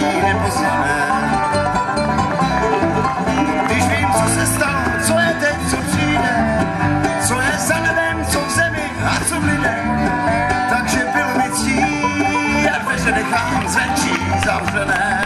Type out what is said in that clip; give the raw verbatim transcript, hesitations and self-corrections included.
nepoznáme. Když vím, co se stalo, co je teď, co přijde, co je za nebem, co v zemi a co v lidech, takže bylo mi ctí a dveře nechám zvenčí zavřené.